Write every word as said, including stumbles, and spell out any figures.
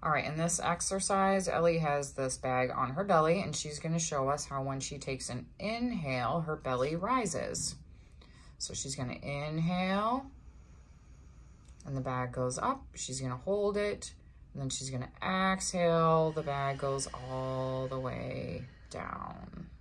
All right, in this exercise, Ellie has this bag on her belly, and she's gonna show us how when she takes an inhale, her belly rises. So she's gonna inhale, and the bag goes up. She's gonna hold it, and then she's gonna exhale. The bag goes all the way down.